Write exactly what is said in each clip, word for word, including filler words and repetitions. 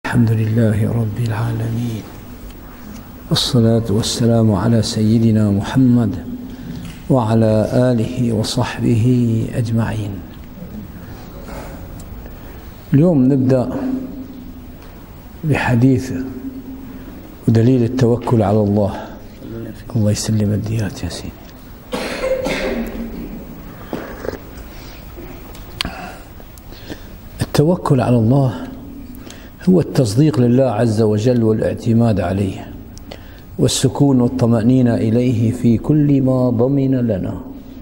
الحمد لله رب العالمين، والصلاة والسلام على سيدنا محمد وعلى آله وصحبه أجمعين. اليوم نبدأ بحديث ودليل التوكل على الله. الله يسلم الديات يا سيدي. التوكل على الله هو التصديق لله عز وجل والاعتماد عليه والسكون والطمأنينة إليه في كل ما ضمن لنا.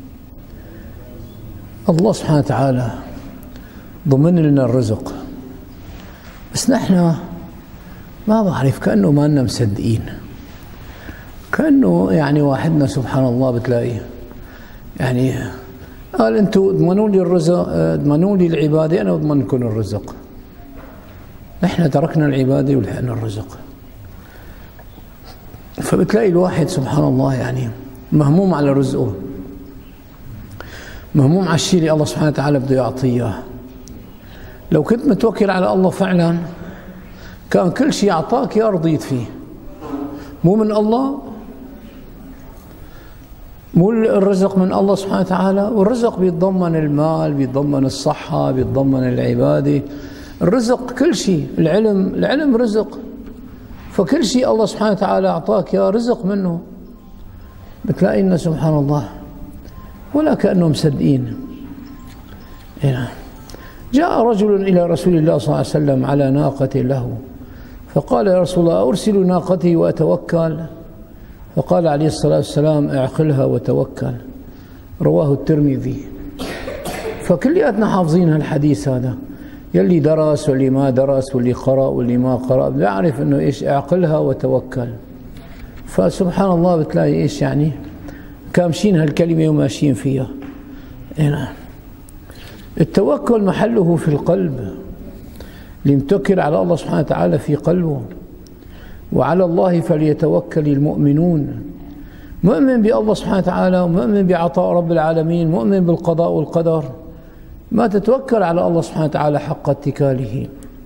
الله سبحانه وتعالى ضمن لنا الرزق، بس نحن ما بعرف، كأنه ما لنا مصدقين، كأنه يعني واحدنا سبحان الله بتلاقيه يعني قال انتوا اضمنوا لي الرزق، اضمنوا لي العبادة، أنا أضمن لكم الرزق. نحن تركنا العبادة ولحقنا الرزق. فبتلاقي الواحد سبحان الله يعني مهموم على رزقه، مهموم على الشيء اللي الله سبحانه وتعالى بده يعطيه. لو كنت متوكل على الله فعلا كان كل شيء أعطاك يا رضيت فيه، مو من الله، مو الرزق من الله سبحانه وتعالى. والرزق بيتضمن المال، بيتضمن الصحة، بيتضمن العبادة، الرزق كل شيء. العلم، العلم رزق، فكل شيء الله سبحانه وتعالى أعطاك يا رزق منه. بتلاقي لنا سبحان الله ولا كأنهم مصدقين. هنا جاء رجل إلى رسول الله صلى الله عليه وسلم على ناقة له، فقال يا رسول الله أرسل ناقتي وأتوكل؟ فقال عليه الصلاة والسلام اعقلها وتوكل. رواه الترمذي. فكلياتنا حافظين هالحديث هذا، يلي درس واللي ما درس واللي قرأ واللي ما قرأ بيعرف انه ايش اعقلها وتوكل. فسبحان الله بتلاقي ايش يعني كامشين هالكلمة وماشيين فيها. هنا التوكل محله في القلب، اللي متوكل على الله سبحانه وتعالى في قلبه. وعلى الله فليتوكل المؤمنون. مؤمن بالله سبحانه وتعالى ومؤمن بعطاء رب العالمين، مؤمن بالقضاء والقدر، ما تتوكل على الله سبحانه وتعالى حق اتكاله.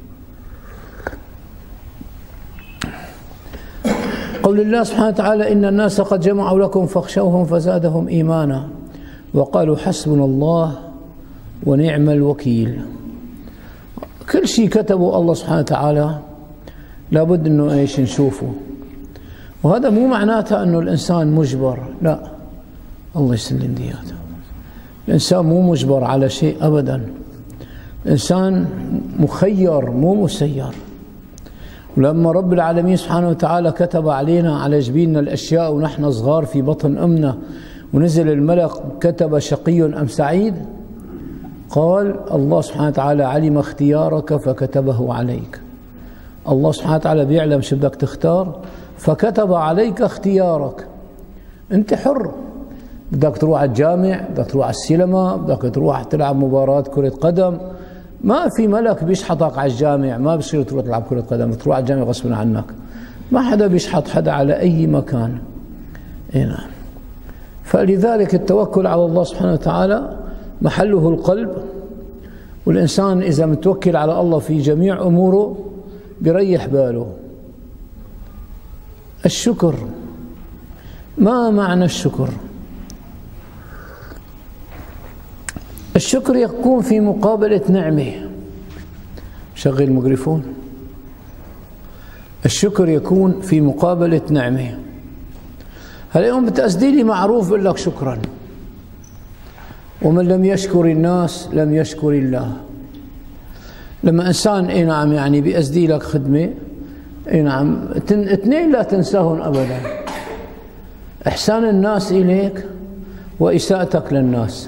قول الله سبحانه وتعالى إن الناس قد جمعوا لكم فاخشوهم فزادهم إيمانا وقالوا حسبنا الله ونعم الوكيل. كل شيء كتبه الله سبحانه وتعالى لابد انه ايش نشوفه. وهذا مو معناته انه الانسان مجبر، لا، الله يسلم دياته. الانسان مو مجبر على شيء ابدا، الانسان مخير مو مسير. ولما رب العالمين سبحانه وتعالى كتب علينا على جبيننا الاشياء ونحن صغار في بطن امنا، ونزل الملك كتب شقي ام سعيد، قال الله سبحانه وتعالى علم اختيارك فكتبه عليك. الله سبحانه وتعالى بيعلم شو بدك تختار فكتب عليك اختيارك. انت حر، بدك تروح على الجامع، بدك تروح على السينما، بدك تروح تلعب مباراة كرة قدم، ما في ملك بيشحطك على الجامع، ما بصير تروح تلعب كرة قدم، تروح على الجامع غصبا عنك. ما حدا بيشحط حدا على أي مكان. هنا فلذلك التوكل على الله سبحانه وتعالى محله القلب. والإنسان إذا متوكل على الله في جميع أموره بيريح باله. الشكر، ما معنى الشكر؟ الشكر يكون في مقابلة نعمة. شغل الميكروفون. الشكر يكون في مقابلة نعمة. هلا يوم بتأسدي لي معروف بقول لك شكرا. ومن لم يشكر الناس لم يشكر الله. لما إنسان اي نعم يعني بيأسدي لك خدمة، اي نعم، اثنين لا تنساهم أبدا، إحسان الناس إليك وإساءتك للناس.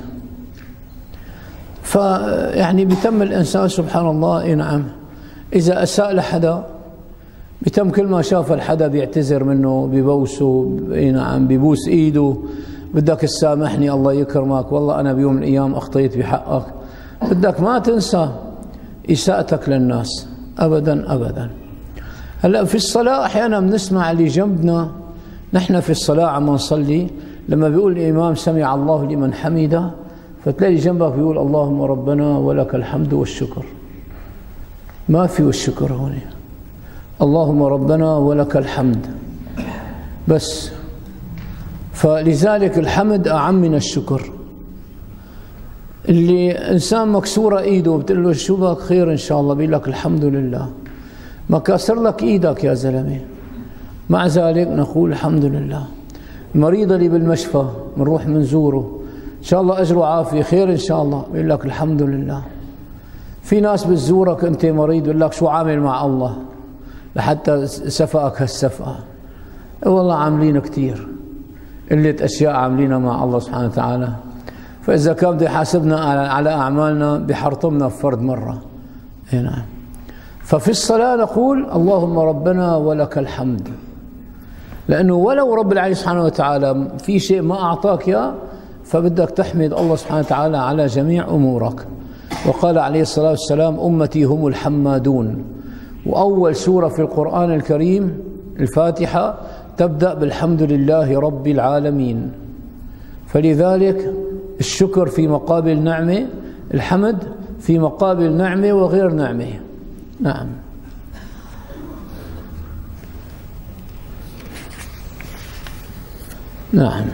فيعني بيتم الإنسان سبحان الله اي نعم إذا أساء لحدا بيتم كل ما شاف الحدا بيعتذر منه، بيبوسه، اي نعم بيبوس إيده، بدك تسامحني الله يكرمك، والله أنا بيوم من الأيام أخطيت بحقك. بدك ما تنسى إساءتك للناس أبدا أبدا. هلا في الصلاة أحيانا بنسمع اللي جنبنا، نحن في الصلاة عم نصلي لما بيقول الإمام سمع الله لمن حمده، فتلاقي جنبك بيقول اللهم ربنا ولك الحمد والشكر. ما في والشكر هون. اللهم ربنا ولك الحمد بس. فلذلك الحمد أعم من الشكر. اللي إنسان مكسورة إيده بتقول له شو بك خير إن شاء الله، بيقول لك الحمد لله. ما كسر لك إيدك يا زلمة، مع ذلك نقول الحمد لله. المريض اللي بالمشفى بنروح منزوره إن شاء الله أجره عافية خير إن شاء الله، بيقول لك الحمد لله. في ناس بتزورك أنت مريض بيقول لك شو عامل مع الله لحتى سفقك هالسفقة. والله عاملين كثير قلة أشياء عاملينها مع الله سبحانه وتعالى. فإذا كان بده يحاسبنا على أعمالنا بحرطمنا بفرد مرة. نعم. ففي الصلاة نقول اللهم ربنا ولك الحمد، لأنه ولو رب العالمين سبحانه وتعالى في شيء ما أعطاك إياه فبدك تحمد الله سبحانه وتعالى على جميع أمورك. وقال عليه الصلاة والسلام أمتي هم الحمادون. وأول سورة في القرآن الكريم الفاتحة تبدأ بالحمد لله رب العالمين. فلذلك الشكر في مقابل نعمة، الحمد في مقابل نعمة وغير نعمة. نعم. نعم.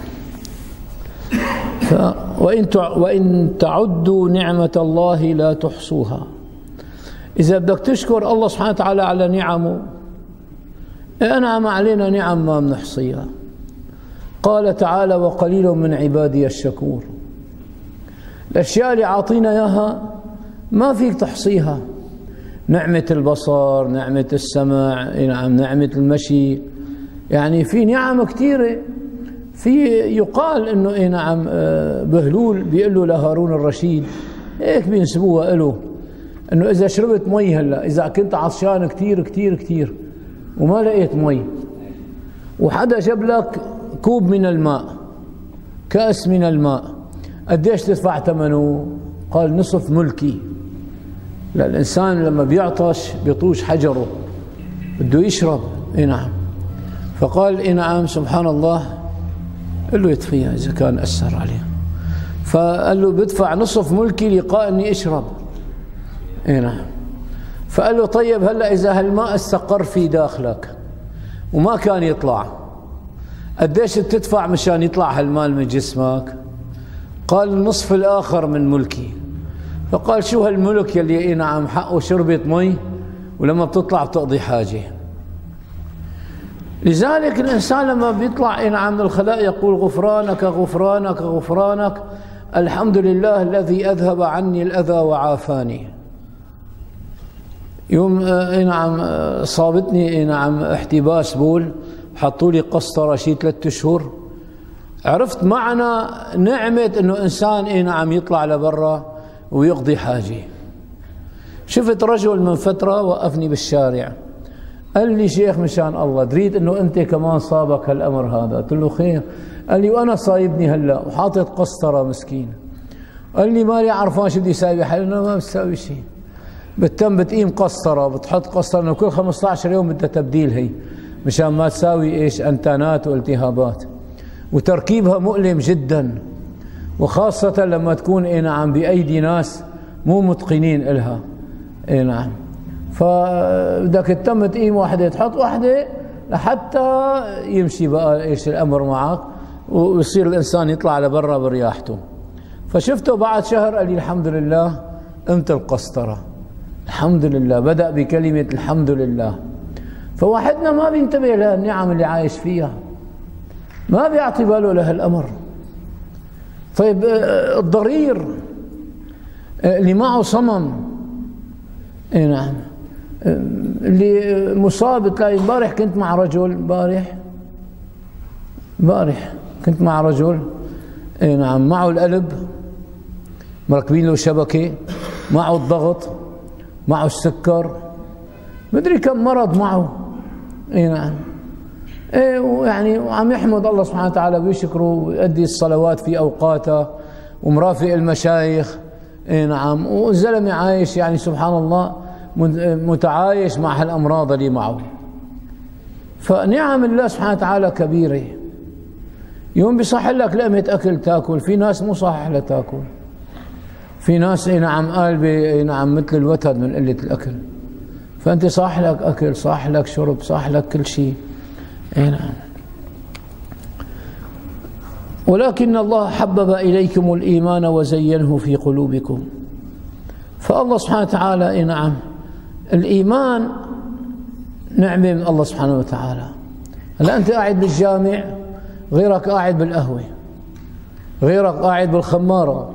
ف وإن وإن تعدوا نعمة الله لا تحصوها. إذا بدك تشكر الله سبحانه وتعالى على نعمه، أنعم علينا نعم ما بنحصيها. قال تعالى وقليل من عبادي الشكور. الأشياء اللي عاطينا إياها ما فيك تحصيها. نعمة البصر، نعمة السمع، نعم نعمة المشي، يعني في نعم كثيرة. في يقال انه اي نعم بهلول بيقول له لهارون الرشيد هيك بينسبوها له، انه اذا شربت مي هلا، اذا كنت عطشان كثير كثير كثير وما لقيت مي وحدا جاب لك كوب من الماء، كأس من الماء، قديش تدفع ثمنه؟ قال نصف ملكي. لا، الانسان لما بيعطش بيطوش حجره بده يشرب. اي نعم. فقال اي نعم سبحان الله، قال له يطفيها إذا كان أثر عليه. فقال له بدفع نصف ملكي لقاء إني أشرب. إيه نعم. فقال له طيب هلا إذا هالماء استقر في داخلك وما كان يطلع، قديش بتدفع مشان يطلع هالمال من جسمك؟ قال النصف الآخر من ملكي. فقال شو هالملك يلي إيه نعم حقه شربة مي ولما بتطلع بتقضي حاجة. لذلك الإنسان لما بيطلع نعم من الخلاء يقول غفرانك غفرانك غفرانك، الحمد لله الذي أذهب عني الأذى وعافاني. يوم نعم صابتني نعم احتباس بول، حطوا لي قسطرة شي ثلاثة أشهر، عرفت معنى نعمة إنه إنسان نعم يطلع لبرا ويقضي حاجة. شفت رجل من فترة وقفني بالشارع قال لي شيخ مشان الله دريت انه انت كمان صابك هالامر هذا. قلت له خير. قال لي وانا صايبني هلا وحاطط قسطره مسكين. قال لي مالي عرفان شو بدي اساوي حالي. انا ما بساوي شيء، بتم بتقيم قسطره بتحط قسطره انه كل خمسة عشر يوم بدها تبديل هي مشان ما تساوي ايش انتانات والتهابات، وتركيبها مؤلم جدا، وخاصه لما تكون اي نعم بايدي ناس مو متقنين الها. اي نعم. فبدك تتم تقيم واحدة تحط واحدة لحتى يمشي بقى ايش الامر معك ويصير الانسان يطلع لبرا برياحته. فشفته بعد شهر قال لي الحمد لله قمت القسطرة، الحمد لله، بدأ بكلمة الحمد لله. فواحدنا ما بينتبه للنعم اللي عايش فيها، ما بيعطي باله لهالامر. طيب الضرير اللي معه صمم، اي نعم، اللي مصاب تلاقي. امبارح كنت مع رجل، امبارح امبارح كنت مع رجل اي نعم معه القلب مركبين له شبكه، معه الضغط، معه السكر، مدري كم مرض معه. اي نعم. ايه ويعني وعم يحمد الله سبحانه وتعالى ويشكره ويؤدي الصلوات في اوقاتها ومرافق المشايخ. اي نعم. والزلمه عايش يعني سبحان الله متعايش مع هالامراض اللي معه. فنعم الله سبحانه وتعالى كبيره. يوم بيصح لك لقمه اكل تاكل، في ناس مو صح لها تاكل. في ناس اي نعم قلبي اي نعم مثل الوتد من قله الاكل. فأنت صح لك أكل، صح لك شرب، صح لك كل شيء. أي نعم. ولكن الله حبب إليكم الإيمان وزينه في قلوبكم. فالله سبحانه وتعالى أي نعم الإيمان نعمة من الله سبحانه وتعالى. هلا أنت قاعد بالجامع، غيرك قاعد بالقهوة، غيرك قاعد بالخمارة.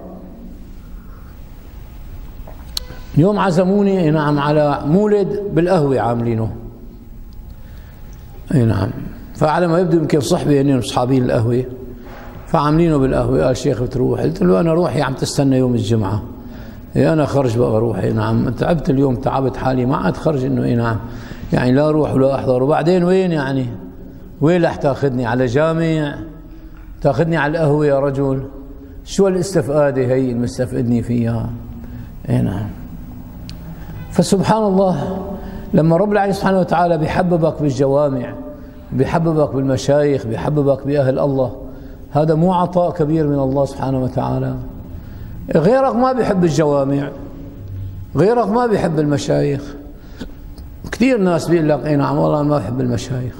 اليوم عزموني أي نعم على مولد بالقهوة عاملينه. أي نعم. فعلى ما يبدو يمكن صحبة هن أصحابين القهوة، فعاملينه بالقهوة. قال شيخ بتروح؟ قلت له أنا روحي عم تستنى يوم الجمعة. إيه أنا خرج بقى روحي. نعم تعبت اليوم، تعبت حالي، ما عاد خرج إنه إيه نعم يعني لا أروح ولا أحضر. وبعدين وين يعني؟ وين رح تاخذني؟ على جامع؟ تاخذني على القهوة يا رجل؟ شو الاستفادة هي المستفقدني فيها؟ إيه نعم. فسبحان الله لما رب العالمين سبحانه وتعالى بيحببك بالجوامع، بيحببك بالمشايخ، بيحببك بأهل الله، هذا مو عطاء كبير من الله سبحانه وتعالى؟ غيرك ما بيحب الجوامع، غيرك ما بيحب المشايخ. كثير ناس بيقول لك اي نعم والله انا ما بحب المشايخ.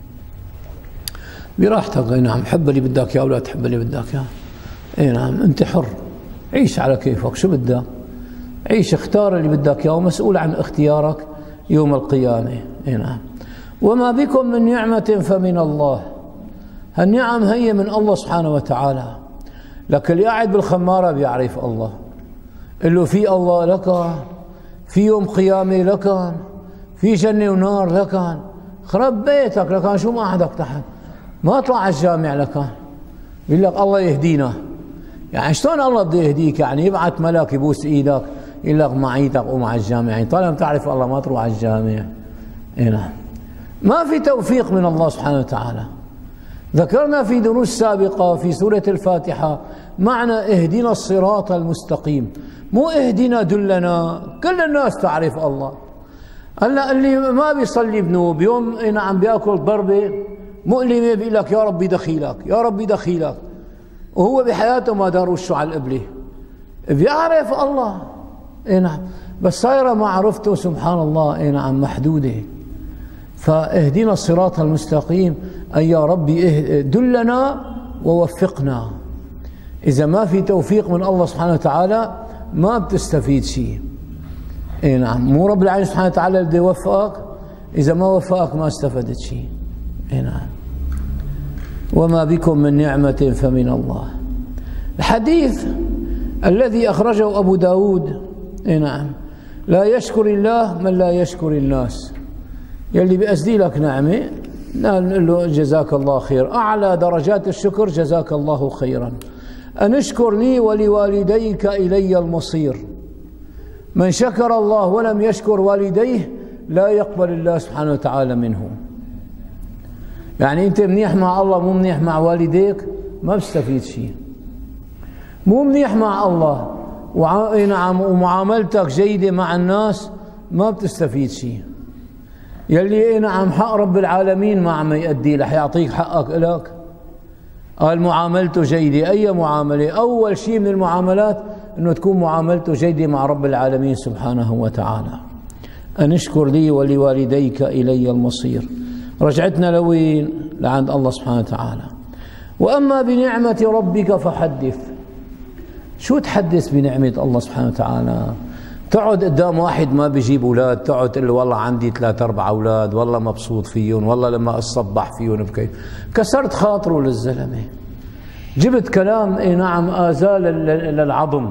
براحتك، اي نعم حب اللي بدك اياه ولا تحب اللي بدك اياه. اي نعم انت حر، عيش على كيفك، شو بدك؟ عيش، اختار اللي بدك اياه ومسؤول عن اختيارك يوم القيامة. اي نعم. وما بكم من نعمة فمن الله. هالنعم هي من الله سبحانه وتعالى. لكن اللي قاعد بالخمارة بيعرف الله، قل له في الله لكان، في يوم قيامة لكان، في جنة ونار لكان، خرب بيتك لكان، شو ما عندك تحت، ما اطلع على الجامع لكان. بيقول لك الله يهدينا. يعني شلون الله بده يهديك؟ يعني يبعث ملاك يبوس ايدك يقول لك معيتك قوم على الجامع؟ يعني طالما تعرف الله ما تروح على الجامع. اي نعم. ما في توفيق من الله سبحانه وتعالى. ذكرنا في دروس سابقة في سورة الفاتحة معنى اهدنا الصراط المستقيم، مو اهدنا دلنا. كل الناس تعرف الله. هلا اللي ما بيصلي بنوب يوم نعم بياكل ضربة مؤلمة بيقول لك يا ربي دخيلك، يا ربي دخيلك، وهو بحياته ما دار وشه على القبلة. بيعرف الله. اي نعم. بس صايرة معرفته سبحان الله اي نعم محدودة. فاهدنا الصراط المستقيم أي يا ربي دلنا ووفقنا. إذا ما في توفيق من الله سبحانه وتعالى ما بتستفيد شيء. اي نعم. مو رب العالمين سبحانه وتعالى بده يوفقك؟ إذا ما وفقك ما استفدت شيء. اي نعم. وما بكم من نعمة فمن الله. الحديث الذي أخرجه أبو داود اي نعم لا يشكر الله من لا يشكر الناس. يلي بأسدي لك نعمة نقول له جزاك الله خير. أعلى درجات الشكر جزاك الله خيرا. أن اشكر لي ولوالديك إلي المصير. من شكر الله ولم يشكر والديه لا يقبل الله سبحانه وتعالى منه. يعني أنت منيح مع الله مو منيح مع والديك ما بستفيد شيء. مو منيح مع الله نعم ومعاملتك جيدة مع الناس ما بتستفيد شيء. يلي نعم حق رب العالمين ما عم يأدي رح يعطيك حقك إلك. قال معاملته جيدة. أي معاملة؟ أول شيء من المعاملات أنه تكون معاملته جيدة مع رب العالمين سبحانه وتعالى. أن اشكر لي ولوالديك إلي المصير. رجعتنا لوين؟ لعند الله سبحانه وتعالى. وأما بنعمة ربك فحدث. شو تحدث بنعمة الله سبحانه وتعالى؟ تقعد قدام واحد ما بيجيب اولاد تقعد تقول له والله عندي ثلاث اربع اولاد، والله مبسوط فيهم، والله لما اصبح فيهم بكيف. كسرت خاطره للزلمه. جبت كلام اي نعم آزال للعظم.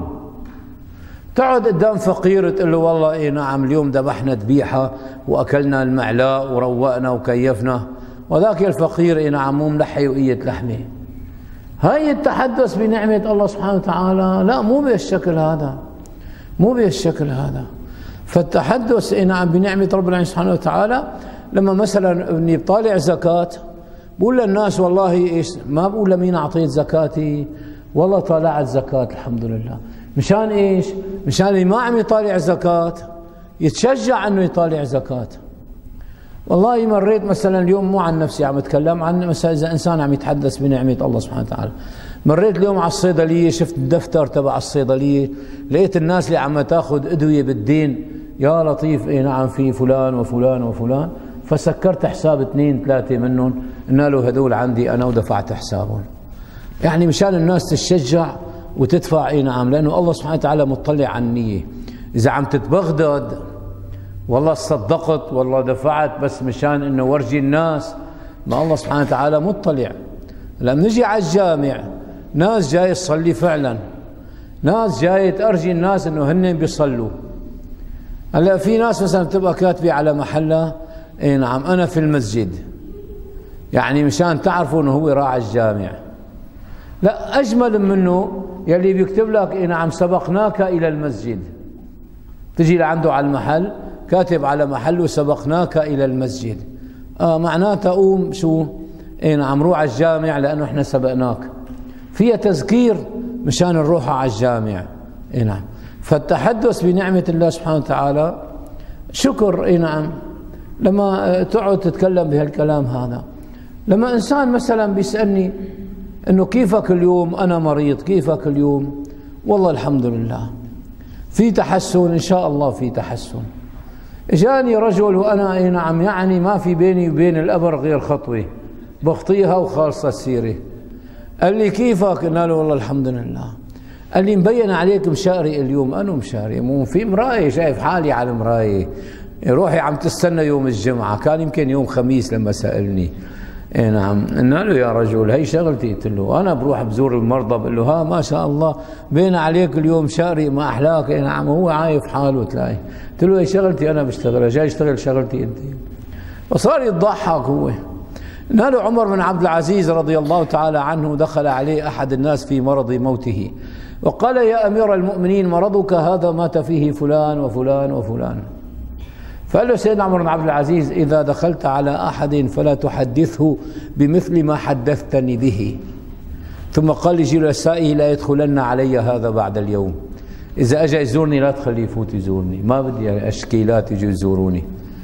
تقعد قدام فقير تقول له والله اي نعم اليوم ذبحنا ذبيحه واكلنا المعلاء وروقنا وكيفنا، وذاك الفقير اي نعم مو ملحي وقية لحمه. هاي التحدث بنعمه الله سبحانه وتعالى؟ لا، مو بهالشكل هذا، مو بهالشكل هذا. فالتحدث نعم بنعمة رب العالمين سبحانه وتعالى لما مثلا اني بطالع زكاة بقول للناس والله ايش، ما بقول لمين اعطيت زكاتي، والله طالعت زكاة الحمد لله. مشان ايش؟ مشان اللي ما عم يطالع زكاة يتشجع انه يطالع زكاة. والله مريت مثلا اليوم مو عن نفسي عم اتكلم، عن مثلا اذا انسان عم يتحدث بنعمة الله سبحانه وتعالى. مريت اليوم على الصيدلية شفت الدفتر تبع الصيدلية، لقيت الناس اللي عم تاخذ ادوية بالدين يا لطيف اي نعم في فلان وفلان وفلان، فسكرت حساب اثنين ثلاثة منهم، قلنا له هذول عندي أنا ودفعت حسابهم. يعني مشان الناس تشجع وتدفع اي نعم، لأنه الله سبحانه وتعالى مطلع على النية. إذا عم تتبغدد والله صدقت والله دفعت بس مشان إنه ورجي الناس، ما الله سبحانه وتعالى مطلع. لما نجي على الجامع ناس جاي تصلي فعلا، ناس جاي تأرجي الناس إنه هن بيصلوا. هلا في ناس مثلا بتبقى كاتبة على محلها اي نعم أنا في المسجد، يعني مشان تعرفوا إنه هو راعي الجامع. لا، أجمل منه يلي بيكتب لك اي نعم سبقناك إلى المسجد، تجي لعنده على المحل كاتب على محله سبقناك إلى المسجد، آه معناتها قوم شو اي نعم روح على الجامع لأنه احنا سبقناك، فيها تذكير مشان نروح على الجامع. اي نعم، فالتحدث بنعمة الله سبحانه وتعالى شكر. اي نعم، لما تقعد تتكلم بهالكلام هذا، لما إنسان مثلا بيسألني إنه كيفك اليوم، أنا مريض كيفك اليوم، والله الحمد لله في تحسن إن شاء الله، في تحسن. جاني رجل وأنا اي نعم يعني ما في بيني وبين الأمر غير خطوة بخطيها وخالصة السيرة، قال لي كيفك؟ قلنا له والله الحمد لله. قال لي مبين عليك مشاري اليوم. أنا مشاري؟ مو في مراية، شايف حالي على المراية، روحي عم تستنى يوم الجمعة، كان يمكن يوم خميس لما سألني. اي نعم، قلنا له يا رجل هي شغلتي، قلت له أنا بروح بزور المرضى، بقول له ها ما شاء الله بين عليك اليوم شاري ما أحلاك. اي نعم، هو عايف حاله تلاقي. قلت له هي شغلتي أنا بشتغلها، جاي اشتغل شغلتي أنت. وصار يضحك هو. قلنا له عمر بن عبد العزيز رضي الله تعالى عنه دخل عليه أحد الناس في مرض موته وقال يا أمير المؤمنين مرضك هذا مات فيه فلان وفلان وفلان. فقال له سيدنا عمر بن عبد العزيز إذا دخلت على أحد فلا تحدثه بمثل ما حدثتني به. ثم قال لجلسائه لا يدخلن علي هذا بعد اليوم، إذا أجى يزورني لا تخليه يفوت يزورني، ما بدي أشكيلات يجوا يزوروني.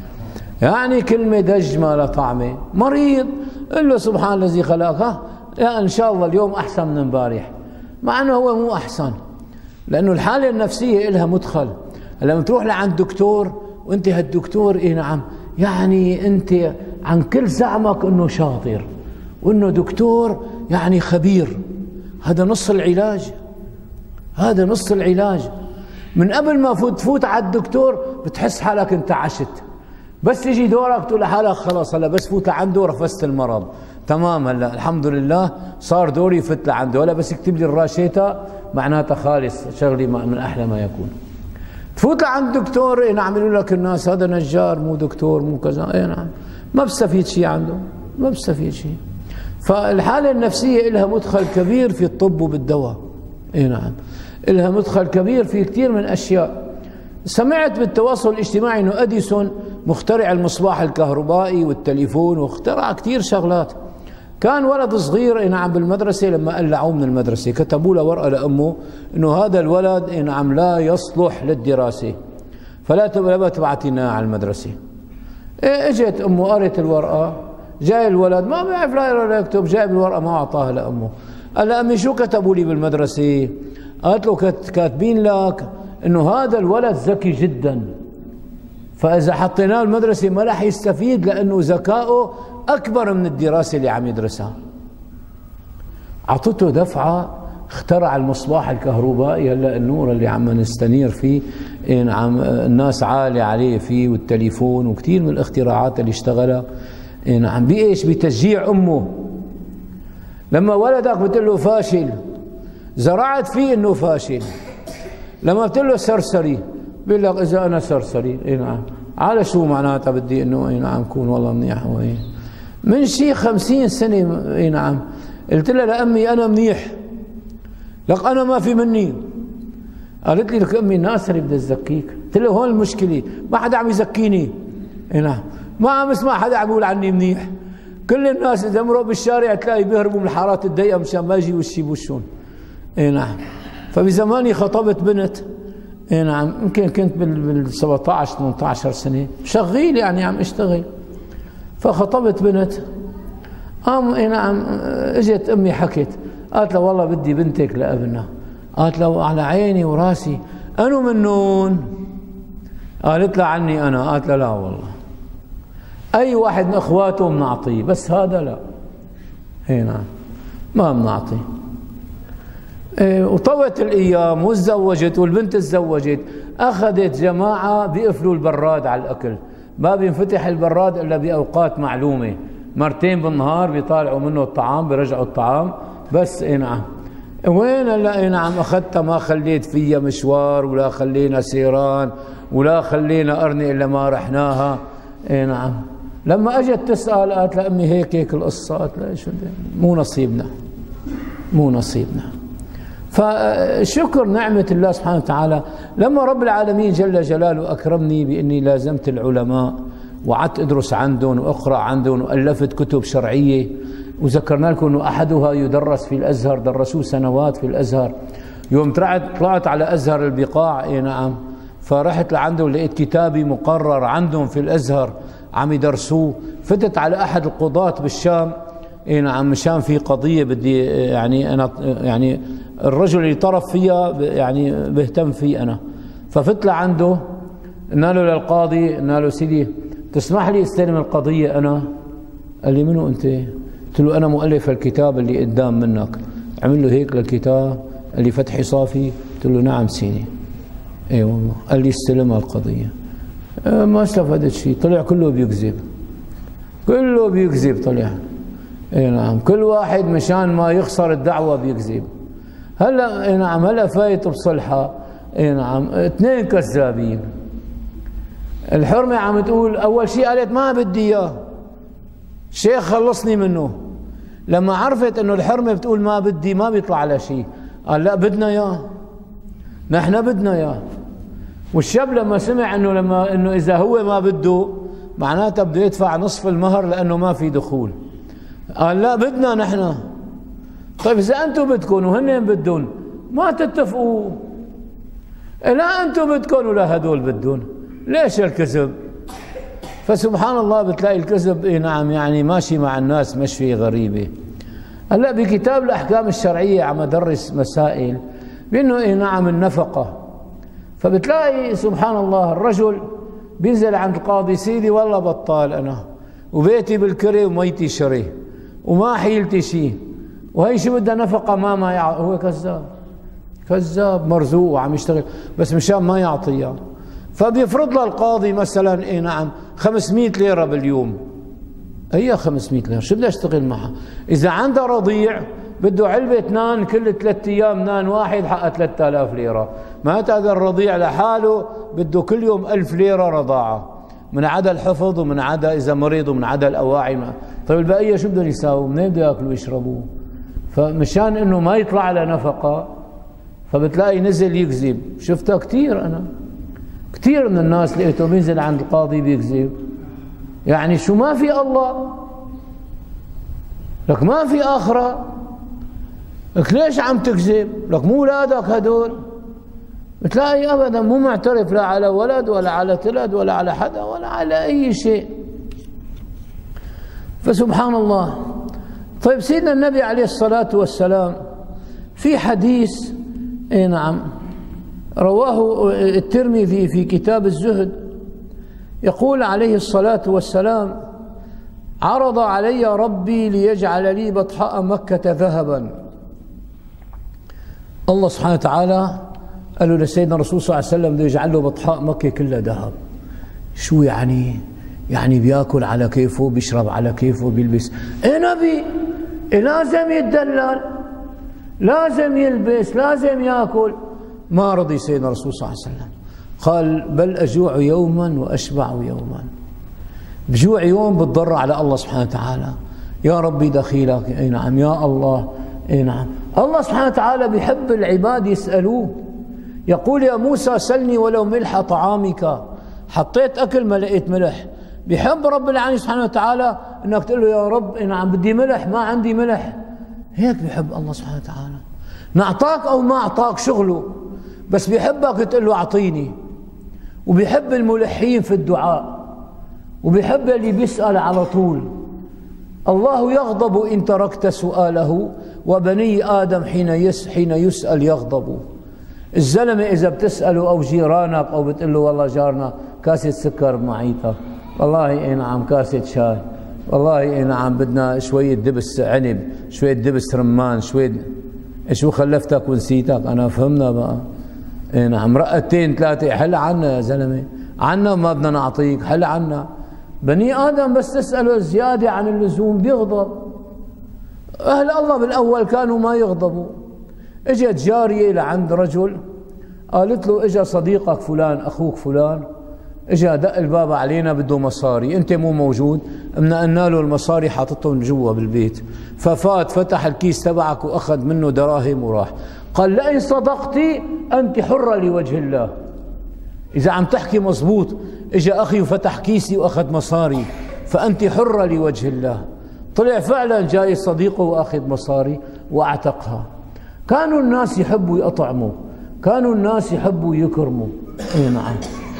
يعني كلمة دج ما لا طعمة. مريض قل له سبحان الذي خلقك، لا إن شاء الله اليوم أحسن من امبارح، مع أنه هو مو أحسن، لأنه الحالة النفسية إلها مدخل. لما تروح لعند دكتور وأنت هالدكتور إيه نعم يعني أنت عن كل زعمك أنه شاطر وأنه دكتور يعني خبير، هذا نص العلاج، هذا نص العلاج. من قبل ما فوت تفوت على الدكتور بتحس حالك أنت عشت، بس يجي دورك تقول لحالك خلاص هلا بس فوت لعنده رفست المرض تمام، هلا الحمد لله صار دوري فت لعنده، هلا بس يكتب لي الراشيتا معناتها خالص شغلي من احلى ما يكون. تفوت لعند دكتور اي نعم يقولوا لك الناس هذا نجار مو دكتور مو كذا، اي نعم ما بستفيد شيء عنده، ما بستفيد شيء. فالحاله النفسيه لها مدخل كبير في الطب وبالدواء، اي نعم لها مدخل كبير في كثير من اشياء. سمعت بالتواصل الاجتماعي انه اديسون مخترع المصباح الكهربائي والتليفون واخترع كثير شغلات. كان ولد صغير نعم بالمدرسه لما قلعوه من المدرسه كتبوا له ورقه لامه انه هذا الولد نعم لا يصلح للدراسه فلا تبعتينا على المدرسه. إيه اجت امه قرت الورقه، جاي الولد ما بيعرف لا يقرا ولا يكتب، جايب الورقه ما اعطاها لامه. قال لها امي شو كتبوا لي بالمدرسه؟ قالت له كاتبين لك انه هذا الولد ذكي جدا، فاذا حطيناه المدرسه ما راح يستفيد لانه ذكائه اكبر من الدراسه اللي عم يدرسها. اعطته دفعه، اخترع المصباح الكهربائي، هلا النور اللي عم نستنير فيه نعم الناس عالي عليه فيه، والتليفون وكثير من الاختراعات اللي اشتغلها نعم بايش؟ بتشجيع امه. لما ولدك بتقول له فاشل زرعت فيه انه فاشل، لما بتقول له سرسري بيقول لك اذا انا سرسري اي نعم على شو معناتها بدي انه اي نعم كون والله منيح. وين من شي خمسين سنه اي نعم قلت لها لامي انا منيح، لك انا ما في مني. قالت لي لك امي الناس اللي بدها تزكيك. قلت له هون المشكله ما حدا عم يزكيني، اي نعم ما عم اسمع حدا عم يقول عني منيح. كل الناس اذا مروا بالشارع تلاقي بيهربوا من الحارات الضيقه مشان ما يجي وشي بوشهم. اي نعم. فبزماني خطبت بنت اي نعم يمكن كنت بال سبعطعش ثمنطعش سنه شغيل يعني عم اشتغل، فخطبت بنت قام اي نعم اجت امي حكت قالت له والله بدي بنتك لابننا. قالت له على عيني وراسي. انو منون؟ قالت له عني أنا، قالت له لا والله أي واحد من إخواته بنعطيه بس هذا لا. إي نعم ما بنعطي. إيه وطوت الأيام وتزوجت والبنت تزوجت، أخذت جماعة بيقفلوا البراد على الأكل، ما بينفتح البراد إلا بأوقات معلومة، مرتين بالنهار بيطالعوا منه الطعام بيرجعوا الطعام بس. إي نعم وين هلا؟ إي نعم أخذتها ما خليت فيها مشوار ولا خلينا سيران ولا خلينا أرني إلا ما رحناها. إي نعم لما أجت تسأل قالت لأمي هيك هيك القصة، قالت لها شو مو نصيبنا مو نصيبنا. فشكر نعمة الله سبحانه وتعالى لما رب العالمين جل جلاله أكرمني بإني لازمت العلماء وقعدت أدرس عندهم وأقرأ عندهم وألفت كتب شرعية، وذكرنا لكم أنه أحدها يدرس في الأزهر، درسوه سنوات في الأزهر. يوم طلعت طلعت على أزهر البقاع، إيه نعم، فرحت لعنده لقيت كتابي مقرر عندهم في الأزهر عم يدرسوه. فتت على أحد القضاة بالشام، إيه نعم، مشان في قضية بدي يعني أنا يعني الرجل اللي طرف فيها يعني بهتم فيه أنا. ففت لعنده قلنا له للقاضي، قلنا له سيدي تسمح لي استلم القضية أنا؟ قال لي منو أنت؟ قلت له أنا مؤلف الكتاب اللي قدام منك. عمل له هيك للكتاب، قال لي فتحي صافي؟ قلت له نعم سيدي. اي والله. قال لي استلمها القضية. أه ما استفدت شيء، طلع كله بيكذب، كله بيكذب طلع. اي نعم كل واحد مشان ما يخسر الدعوة بيكذب. هلا اي نعم هلا فايت بصلحة، اي نعم اثنين كذابين. الحرمة عم تقول أول شيء قالت ما بدي إياه، شيخ خلصني منه. لما عرفت إنه الحرمة بتقول ما بدي ما بيطلع على شيء، قال لا بدنا إياه، نحن بدنا إياه. والشاب لما سمع إنه لما إنه إذا هو ما بده معناته بده يدفع نصف المهر لأنه ما في دخول، قال لا بدنا نحن. طيب إذا أنتم بدكم وهن بدون ما تتفقوا، لا أنتم بدكم ولا هدول بدون، ليش الكذب؟ فسبحان الله بتلاقي الكذب اي نعم يعني ماشي مع الناس مشي غريبه. هلا بكتاب الاحكام الشرعيه عم ادرس مسائل بانه اي نعم النفقه، فبتلاقي سبحان الله الرجل بينزل عند القاضي سيدي والله بطال انا وبيتي بالكري وميتي شري وما حيلتي شيء وهي شو بدها نفقه ما ما يع... هو كذاب كذاب مرزوق وعم يشتغل بس مشان ما يعطيها. فبيفرض له القاضي مثلا اي نعم خمسمئة ليرة باليوم. هي خمسمئة ليرة شو بدي اشتغل معها؟ اذا عندها رضيع بده علبة نان كل ثلاث ايام نان واحد حقها ثلاثة آلاف ليرة، معناتها هذا الرضيع لحاله بده كل يوم ألف ليرة رضاعة، من عدا الحفظ ومن عدا اذا مريض ومن عدا الاواعي. طيب البقية شو بدهم يساووا؟ منين بده ياكلوا ويشربوا؟ فمشان انه ما يطلع على نفقة فبتلاقي نزل يكذب. شفتها كثير انا، كثير من الناس لقيته بينزل عند القاضي بيكذب. يعني شو ما في الله؟ لك ما في آخرة، لك ليش عم تكذب؟ لك مو اولادك هدول؟ بتلاقي ابدا مو معترف لا على ولد ولا على تلد ولا على حدا ولا على اي شيء. فسبحان الله. طيب سيدنا النبي عليه الصلاة والسلام في حديث اي نعم رواه الترمذي في كتاب الزهد، يقول عليه الصلاة والسلام: عرض علي ربي ليجعل لي بطحاء مكة ذهبا. الله سبحانه وتعالى قال له لسيدنا الرسول صلى الله عليه وسلم بده يجعل له بطحاء مكة كلها ذهب. شو يعني؟ يعني بياكل على كيفه، بيشرب على كيفه، بيلبس. ايه نبي، إيه لازم يتدلل، لازم يلبس، لازم ياكل. ما رضي سيدنا الرسول صلى الله عليه وسلم، قال: بل أجوع يوما وأشبع يوما. بجوع يوم بتضرع على الله سبحانه وتعالى، يا ربي دخيلك. اي نعم يا الله. اي نعم الله سبحانه وتعالى بيحب العباد يسألوه، يقول: يا موسى سلني ولو ملح طعامك. حطيت أكل ما لقيت ملح. بيحب رب العالمين سبحانه وتعالى انك تقول له: يا رب اي نعم بدي ملح ما عندي ملح. هيك بيحب الله سبحانه وتعالى. نعطاك او ما اعطاك شغله، بس بيحبك تقول له اعطيني. وبيحب الملحين في الدعاء، وبيحب اللي بيسأل على طول. الله يغضب إن تركت سؤاله، وبني آدم حين يس حين يسأل يغضب. الزلمة إذا بتسأله أو جيرانك أو بتقول له والله جارنا كاسة سكر بمعيطك، والله اي نعم كاسة شاي، والله اي نعم بدنا شوية دبس عنب، شوية دبس رمان، شوية شو خلفتك ونسيتك. انا فهمنا بقى. اي نعم رقتين ثلاثة، حل عنا يا زلمة، عنا ما بدنا نعطيك، حل عنا. بني ادم بس تسأله زيادة عن اللزوم بيغضب. اهل الله بالاول كانوا ما يغضبوا. اجت جارية لعند رجل قالت له اجا صديقك فلان اخوك فلان اجا دق الباب علينا بده مصاري، انت مو موجود، منقلنا له المصاري حاططهم جوا بالبيت، ففات فتح الكيس تبعك واخذ منه دراهم وراح. قال لئن صدقتي انت حرة لوجه الله. اذا عم تحكي مزبوط، اجا اخي وفتح كيسي واخذ مصاري فانت حرة لوجه الله. طلع فعلا جاي صديقه واخذ مصاري واعتقها. كانوا الناس يحبوا يطعموا، كانوا الناس يحبوا يكرموا. اي نعم.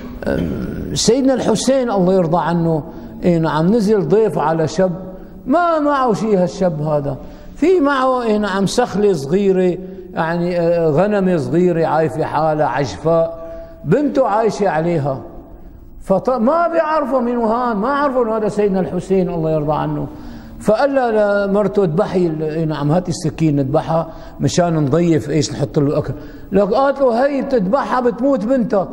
سيدنا الحسين الله يرضى عنه، اي نعم، نزل ضيف على شاب ما معه شيء. هالشاب هذا في معه اي نعم سخلة صغيرة، يعني غنمة صغيرة عايفة حالها عجفاء، بنته عايشة عليها، فما بيعرفوا منو هان، ما عرفوا انه هذا سيدنا الحسين الله يرضى عنه. فقال لها لمرته اذبحي، نعم هاتي السكين نذبحها مشان نضيف ايش نحط له اكل. لك قالت له هي بتذبحها بتموت بنتك.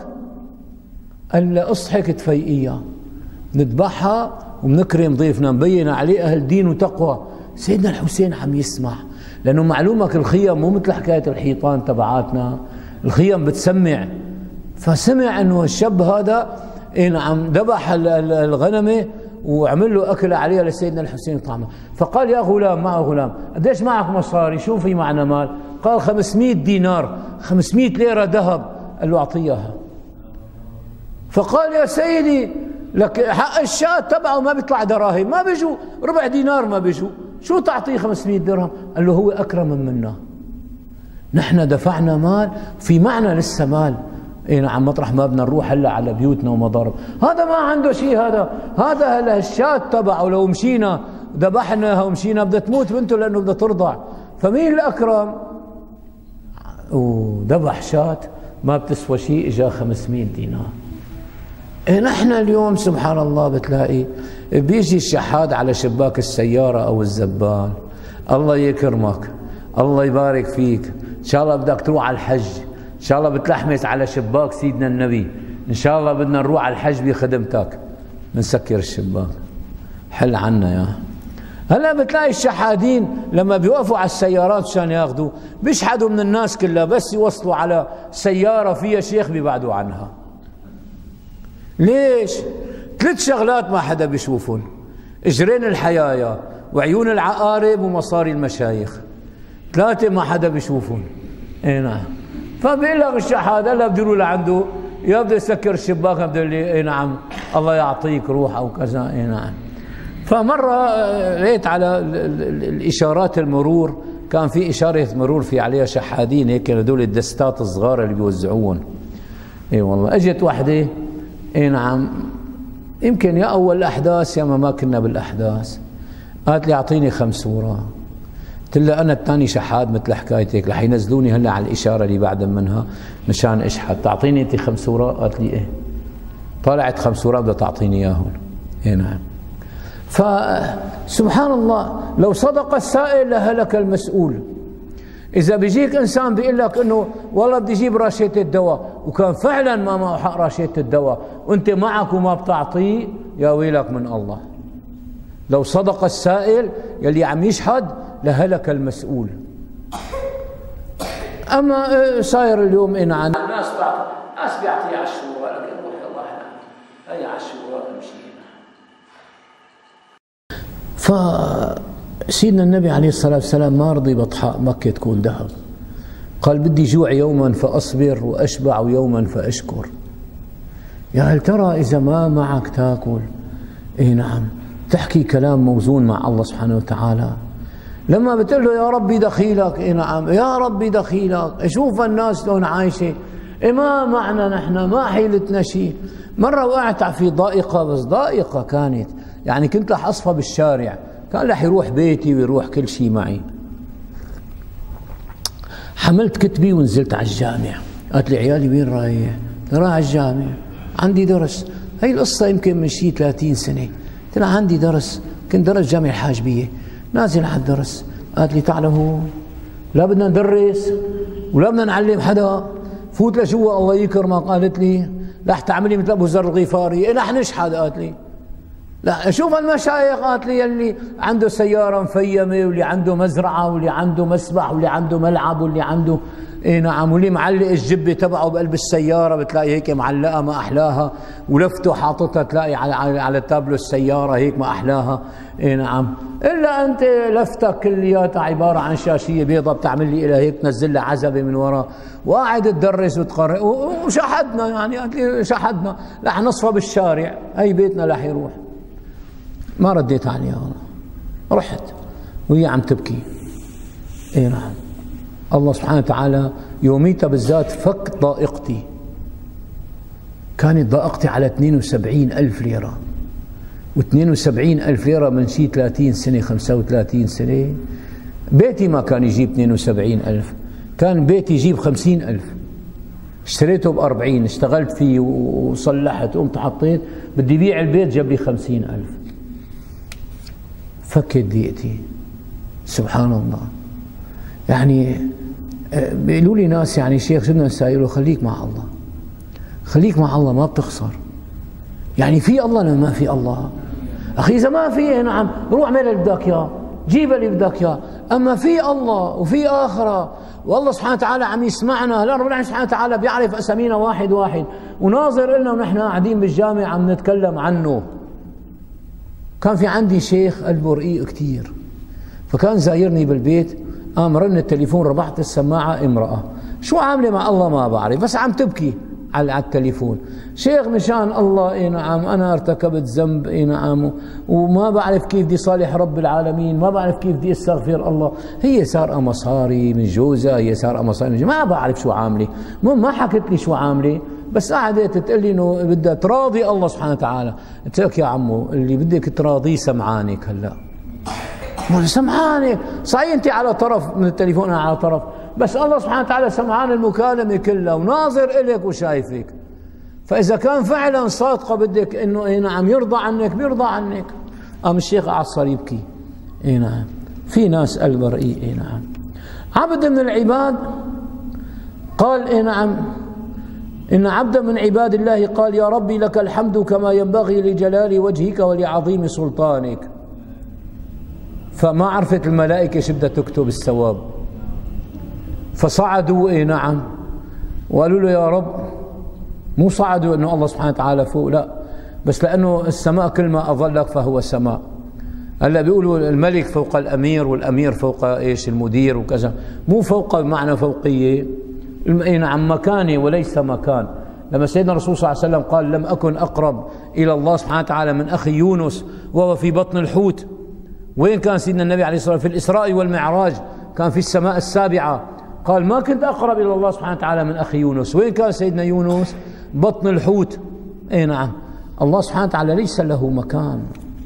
قال لها اصحك تفيقيها، نذبحها وبنكرم ضيفنا، مبين عليه اهل دين وتقوى. سيدنا الحسين عم يسمع، لانه معلومك الخيم مو مثل حكايه الحيطان تبعاتنا، الخيم بتسمع. فسمع انه الشاب هذا اي نعم ذبح الغنمه وعمل له اكل عليها لسيدنا الحسين طعمه. فقال يا غلام، معه غلام، قديش معك مصاري؟ شو في معنا مال؟ قال خمسمئة دينار، خمسمئة ليره ذهب. قال له اعطيه اياها. فقال يا سيدي لك حق الشاة تبعه ما بيطلع دراهم، ما بيجوا ربع دينار، ما بيجوا، شو تعطيه خمسمئة درهم؟ قال له هو اكرم منا، نحن دفعنا مال في معنا لسه مال. اي نعم مطرح ما بدنا نروح هلا على بيوتنا ومضارب، هذا ما عنده شيء، هذا هذا هلا الشاة تبعه لو مشينا ذبحناها ومشينا بدها تموت بنته لانه بدها ترضع، فمين الاكرم؟ وذبح شاة ما بتسوى شيء، اجا خمسمئة دينار. إيه نحن اليوم سبحان الله بتلاقي بيجي الشحاد على شباك السيارة او الزبال، الله يكرمك، الله يبارك فيك، ان شاء الله بدك تروح على الحج، ان شاء الله بتلحمس على شباك سيدنا النبي، ان شاء الله بدنا نروح على الحج بخدمتك، بنسكر الشباك، حل عنا يا. هلا بتلاقي الشحادين لما بيوقفوا على السيارات عشان ياخذوا بيشحدوا من الناس كلها، بس يوصلوا على سيارة فيها شيخ بيبعدوا عنها. ليش؟ ثلاث شغلات ما حدا بيشوفهم، اجرين الحيايا وعيون العقارب ومصاري المشايخ، ثلاثة ما حدا بيشوفهم. اي نعم. فبيقول لك الشحاد هلا بده يروح لعنده، يا بده يسكر الشباك، بده يقول لي اي نعم الله يعطيك روح او كذا. اي نعم. فمرة لقيت على الإشارات المرور كان في إشارة مرور في عليها شحادين هيك، هذول الدستات الصغار اللي بيوزعوهم. اي والله اجت وحدة اي نعم يمكن يا اول الاحداث يا ما ما كنا بالاحداث، قالت لي اعطيني خمسوره. قلت لها انا الثاني شحاد مثل حكايتك، رح ينزلوني هلا على الاشاره اللي بعد منها مشان اشحد، تعطيني انت خمسوره؟ قالت لي ايه. طلعت خمسوره بدها تعطيني اياهم. اي نعم. فسبحان الله لو صدق السائل لهلك المسؤول. إذا بيجيك إنسان بيقول لك إنه والله بدي أجيب راشية الدواء وكان فعلا ما معه حق راشية الدواء وأنت معك وما بتعطيه، يا ويلك من الله. لو صدق السائل يلي عم يشحد لهلك المسؤول. أما صاير اليوم إن عن الناس بعطي، ناس بيعطي عشورة، لكن روح الله هي عشورة امشي. ف سيدنا النبي عليه الصلاة والسلام ما رضي بطحاء مكة تكون ذهب، قال بدي جوع يوما فأصبر وأشبع يوما فأشكر. يا هل ترى إذا ما معك تاكل، إيه نعم، تحكي كلام موزون مع الله سبحانه وتعالى. لما بتقول له يا ربي دخيلك، إيه نعم يا ربي دخيلك، شوف الناس لون عايشة، إيه ما معنا نحن، ما حيلتنا شيء. مرة وقعت في ضائقة، بس ضائقة كانت يعني كنت رح أصفى بالشارع، كان رح يروح بيتي ويروح كل شيء معي. حملت كتبي ونزلت على الجامع. قالت لي عيالي وين رايح؟ رايح على الجامع عندي درس. هي القصة يمكن من شي ثلاثين سنة. قلت لها عندي درس، كنت درس جامعة الحاجبية، نازل على الدرس، قالت لي تعال هون، لا بدنا ندرس ولا بدنا نعلم حدا، فوت لجوا الله يكرمك. قالت لي رح تعملي مثل ابو ذر الغفاري، رح نشحد. قالت لي لا شوف المشايخ، قالت لي يلي عنده سيارة مفيمة واللي عنده مزرعة واللي عنده مسبح واللي عنده ملعب واللي عنده اي نعم، واللي معلق الجبة تبعه بقلب السيارة بتلاقي هيك معلقة ما أحلاها، ولفته حاططها تلاقي على على, على تابلو السيارة هيك ما أحلاها. اي نعم، إلا أنت لفتك كلياتها عبارة عن شاشية بيضة بتعمل لي إلى هيك تنزل لها عزبة من وراء وقاعد تدرس وتقرأ، وشحدنا يعني قالت لي شحدنا رح نصفى بالشارع، هي بيتنا رح يروح. ما رديت عليها والله، رحت وهي عم تبكي. اي نعم، الله سبحانه وتعالى يوميتها بالذات فك ضائقتي. كانت ضائقتي على اثنين وسبعين ألف ليرة، واثنين وسبعين ألف ليرة من شي ثلاثين سنة خمسة وثلاثين سنة. بيتي ما كان يجيب اثنين وسبعين ألف، كان بيتي يجيب خمسين ألف. اشتريته بأربعين، اشتغلت فيه وصلحت قمت حطيت، بدي بيع البيت جاب لي خمسين ألف. فكت ضيقتي سبحان الله. يعني بيقولوا لي ناس يعني شيخ شو بدنا نساوي؟ له خليك مع الله، خليك مع الله ما بتخسر. يعني في الله لما ما في الله؟ اخي اذا ما في نعم روح اعمل اللي بدك اياه، جيب اللي بدك اياه، اما في الله وفي اخره، والله سبحانه وتعالى عم يسمعنا. هلا ربنا سبحانه وتعالى بيعرف اسامينا واحد واحد، وناظر لنا ونحن قاعدين بالجامع عم نتكلم عنه. كان في عندي شيخ قلبه رقيق كثير، فكان زايرني بالبيت، قام رن التليفون، ربحت السماعة، امرأة شو عاملة مع الله ما بعرف، بس عم تبكي على التليفون. شيخ مشان الله اي نعم انا ارتكبت ذنب اي نعم وما بعرف كيف بدي صالح رب العالمين، ما بعرف كيف بدي استغفر الله. هي سارقة مصاري من جوزها، هي سارقة مصاري من جوزها، ما بعرف شو عاملة، ما حكت لي شو عاملة، بس قعدت تقول لي انه بدها تراضي الله سبحانه وتعالى. قلت لك يا عمو اللي بدك تراضيه سمعانك. هلا سمعانك صحيح انت على طرف من التليفون، انا على طرف، بس الله سبحانه وتعالى سمعان المكالمه كلها وناظر اليك وشايفك. فاذا كان فعلا صادقه بدك انه اي نعم يرضى عنك بيرضى عنك. قام الشيخ قعد صار يبكي. اي نعم، في ناس قلبها رقيق. اي نعم، عبد من العباد قال اي نعم إن عبدا من عباد الله قال يا ربي لك الحمد كما ينبغي لجلال وجهك ولعظيم سلطانك. فما عرفت الملائكة شو بدها تكتب الثواب، فصعدوا اي نعم وقالوا له يا رب، مو صعدوا انه الله سبحانه وتعالى فوق، لا، بس لانه السماء كل ما اظلك فهو سماء. هلا بيقولوا الملك فوق الامير والامير فوق ايش المدير وكذا، مو فوق بمعنى فوقية، اي نعم مكاني وليس مكان. لما سيدنا الرسول صلى الله عليه وسلم قال لم اكن اقرب الى الله سبحانه وتعالى من اخي يونس وهو في بطن الحوت. وين كان سيدنا النبي عليه الصلاة والسلام؟ في الإسراء والمعراج كان في السماء السابعة، قال ما كنت أقرب إلى الله سبحانه وتعالى من أخي يونس. وين كان سيدنا يونس؟ بطن الحوت. أي نعم، الله سبحانه وتعالى ليس له مكان.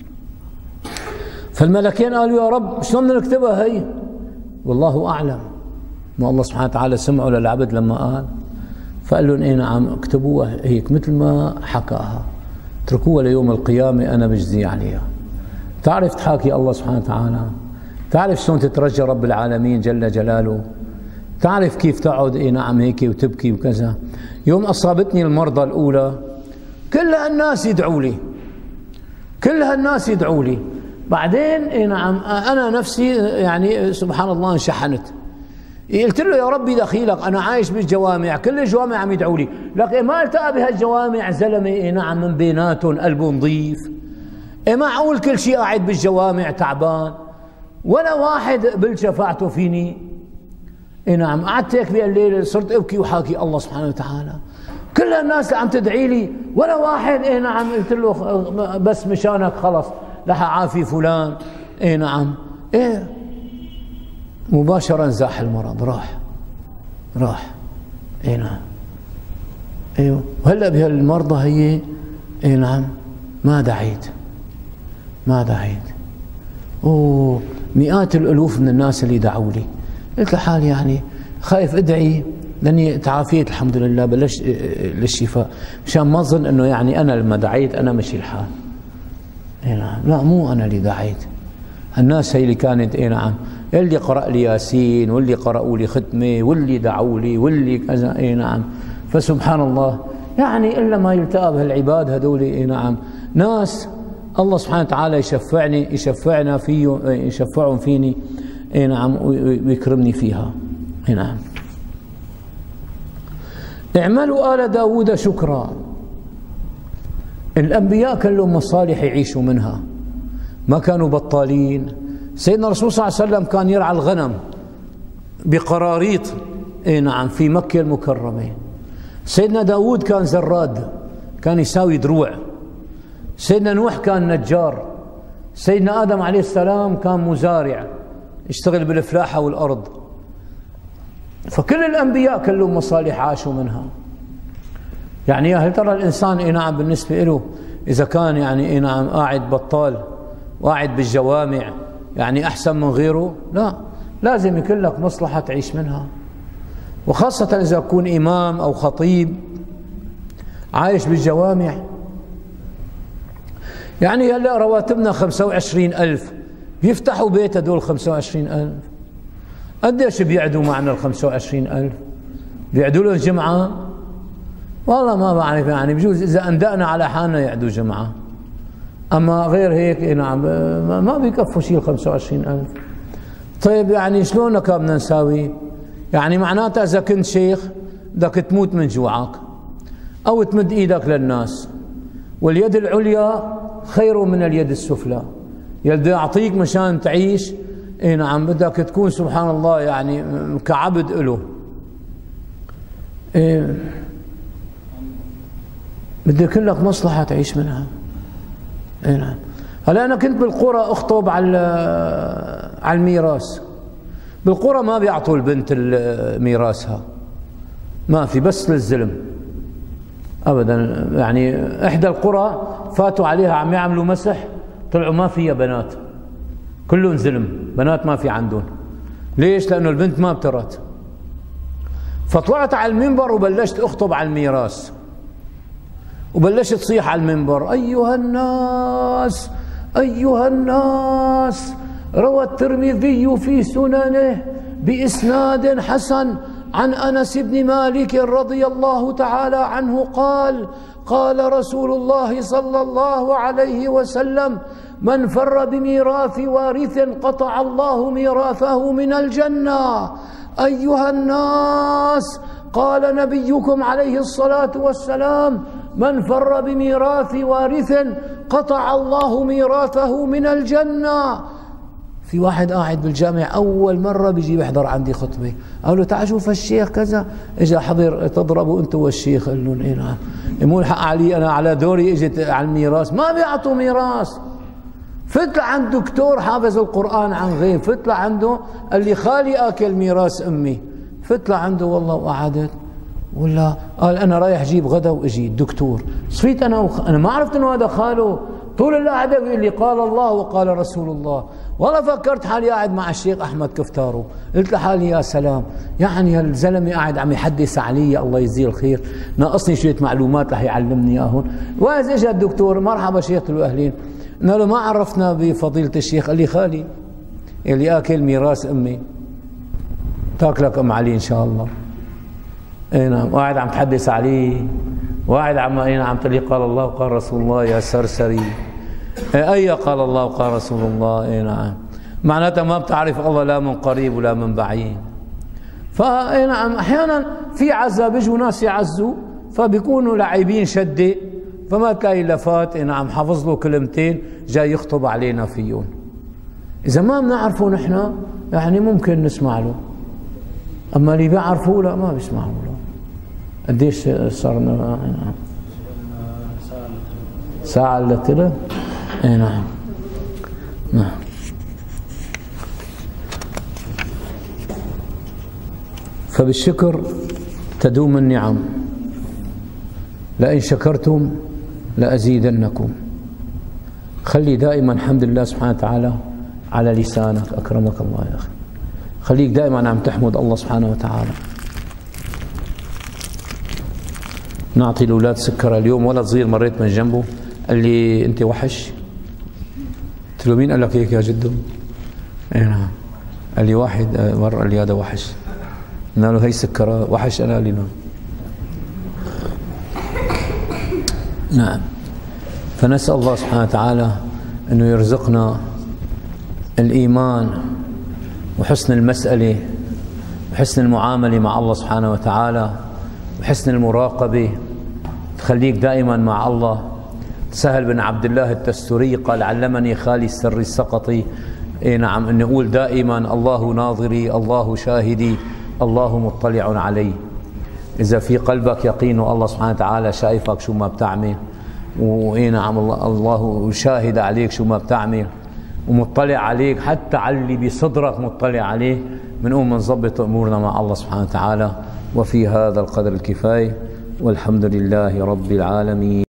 فالملكين قالوا يا رب شلون بدنا نكتبها هي؟ والله أعلم. ما الله سبحانه وتعالى سمعوا للعبد لما قال، فقال لهم أي نعم اكتبوها هيك مثل ما حكاها، اتركوها ليوم القيامة أنا بجزي عليها. تعرف تحاكي الله سبحانه وتعالى، تعرف شلون تترجى رب العالمين جل جلاله، تعرف كيف تقعد اي نعم هيك وتبكي وكذا. يوم اصابتني المرضى الاولى كل هالناس يدعوا لي، كل هالناس يدعوا لي، بعدين اي نعم انا نفسي يعني سبحان الله انشحنت. قلت له يا ربي دخيلك، انا عايش بالجوامع، كل الجوامع عم يدعوا لي، لكن ما التقى بهالجوامع زلمه اي نعم من بيناتهم قلبه نظيف. إيه معقول كل شيء قاعد بالجوامع تعبان، ولا واحد قبل شفاعته فيني. إيه نعم، قعدت هيك بالليل صرت ابكي وحاكي الله سبحانه وتعالى، كل الناس اللي عم تدعي لي ولا واحد إيه نعم قلت له بس مشانك خلص رح اعافي فلان. إيه نعم، إيه مباشرة زاح المرض، راح راح. إيه نعم، ايوه. وهلا بهالمرضى هي إيه نعم ما دعيت ما دعيت ومئات الالوف من الناس اللي دعوا لي، قلت لحالي يعني خايف ادعي لاني تعافيت الحمد لله، بلشت للشفاء، مشان ما اظن انه يعني انا لما دعيت انا مشي الحال. اي نعم، لا مو انا اللي دعيت، الناس هي اللي كانت اي نعم، اللي قرأ لي ياسين واللي قرأوا لي ختمه واللي دعوا لي واللي كذا. اي نعم، فسبحان الله يعني الا ما يلتقى بهالعباد هذول اي نعم، ناس الله سبحانه وتعالى يشفعني يشفعنا فيه، يشفعهم فيني اي نعم ويكرمني فيها. اي نعم. اعملوا آل داود شكرا. الأنبياء كان لهم مصالح يعيشوا منها، ما كانوا بطالين. سيدنا الرسول صلى الله عليه وسلم كان يرعى الغنم بقراريط اي نعم في مكة المكرمة. سيدنا داود كان زراد، كان يساوي دروع. سيدنا نوح كان نجار. سيدنا آدم عليه السلام كان مزارع يشتغل بالفلاحة والأرض. فكل الأنبياء كان لهم مصالح عاشوا منها. يعني هل ترى الإنسان اي نعم بالنسبة له إذا كان يعني اي نعم قاعد بطال وقاعد بالجوامع يعني أحسن من غيره؟ لا، لازم يكون لك مصلحة تعيش منها، وخاصة إذا تكون إمام أو خطيب عايش بالجوامع. يعني هلا رواتبنا خمسة وعشرين ألف، بيفتحوا بيت هدول خمسة وعشرين ألف، قديش بيعدوا معنا ال خمسة وعشرين ألف؟ بيعدوا له جمعة؟ والله ما بعرف، يعني بجوز إذا أندأنا على حالنا يعدوا جمعة، أما غير هيك إيه نعم ما بيكفوا شيء ال خمسة وعشرين ألف. طيب يعني شلون بدنا نساوي؟ يعني معناتها إذا كنت شيخ بدك تموت من جوعك أو تمد إيدك للناس، واليد العليا خير من اليد السفلى. يلي بده يعطيك مشان تعيش اي نعم بدك تكون سبحان الله يعني كعبد له. إيه بده يكون لك مصلحة تعيش منها. اي نعم. هلا أنا كنت بالقرى أخطب على على الميراث. بالقرى ما بيعطوا البنت ميراثها، ما في، بس للزلم أبدا. يعني إحدى القرى فاتوا عليها عم يعملوا مسح، طلعوا ما فيها بنات، كلهم زلم، بنات ما في عندهم. ليش؟ لأنه البنت ما بترت. فطلعت على المنبر وبلشت أخطب على الميراث، وبلشت تصيح على المنبر: أيها الناس أيها الناس، روى الترمذي في سننه بإسناد حسن عن أنس بن مالك رضي الله تعالى عنه قال: قال رسول الله صلى الله عليه وسلم: من فر بميراث وارث قطع الله ميراثه من الجنة. أيها الناس، قال نبيكم عليه الصلاة والسلام: من فر بميراث وارث قطع الله ميراثه من الجنة. في واحد قاعد بالجامع أول مرة بيجي بيحضر عندي خطبة، قال له: تعال شوف الشيخ كذا، إجا حضر، تضربوا أنت والشيخ. قال لهم: إيه نعم، مو الحق علي، أنا على دوري إجت على الميراث. ما بيعطوا ميراث. فت لعند دكتور حافظ القرآن عن غيب، فت لعنده قال لي: خالي آكل ميراث أمي. فت لعنده والله وقعدت، ولا قال: أنا رايح جيب غدا وإجي الدكتور. صفيت أنا وخ... أنا ما عرفت إنه هذا خاله، طول القعدة بيقول لي: قال الله وقال رسول الله. والله فكرت حالي قاعد مع الشيخ أحمد كفتارو، قلت لحالي: يا سلام، يعني هالزلمة قاعد عم يحدث علي، الله يجزيه الخير، ناقصني شوية معلومات رح يعلمني إياهم. وإذا إجا الدكتور: مرحبا شيخ الأهلين. قلنا له: ما عرفنا بفضيلة الشيخ. قال لي: خالي اللي آكل ميراث أمي تاكلك أم علي إن شاء الله. اي نعم، وقاعد عم تحدث عليه، وقاعد عم اي نعم تقول لي: قال الله وقال رسول الله. يا سرسري، اي قال الله وقال رسول الله. اي نعم، معناتها ما بتعرف الله لا من قريب ولا من بعيد. فاي نعم احيانا في عزا بيجوا ناس يعزوا، فبيكونوا لاعبين شده، فما تلاقي لفات اي نعم حافظ له كلمتين جاي يخطب علينا فيهم. اذا ما بنعرفه نحن يعني ممكن نسمع له، اما اللي بيعرفوه لا ما بيسمعوا له. قديش صرنا؟ نعم ساعة الا ثلث. اي نعم نعم. فبالشكر تدوم النعم، لئن شكرتم لأزيدنكم. خلي دائما حمد الله سبحانه وتعالى على لسانك، أكرمك الله يا أخي. خليك دائما عم تحمد الله سبحانه وتعالى. نعطي الأولاد سكر. اليوم ولد صغير مريت من جنبه قال لي أنت وحش. قلت له مين قال لك هيك يا جدو؟ اي نعم. قال لي واحد مرة قال لي هذا وحش. قلنا له هي سكرات. وحش أنا؟ قال لي نعم. نعم. فنسأل الله سبحانه وتعالى أنه يرزقنا الإيمان وحسن المسألة وحسن المعاملة مع الله سبحانه وتعالى وحسن المراقبة، تخليك دائما مع الله. سهل بن عبد الله التستري قال علمني خالي السر السقطي، اي نعم، أن نقول دائما الله ناظري، الله شاهدي، الله مطلع علي. إذا في قلبك يقين الله سبحانه وتعالى شايفك شو ما بتعمل، وإي نعم الله شاهد عليك شو ما بتعمل ومطلع عليك، حتى على اللي بصدرك مطلع عليه، بنقوم نظبط أمورنا مع الله سبحانه وتعالى. وفي هذا القدر الكفاية، والحمد لله رب العالمين.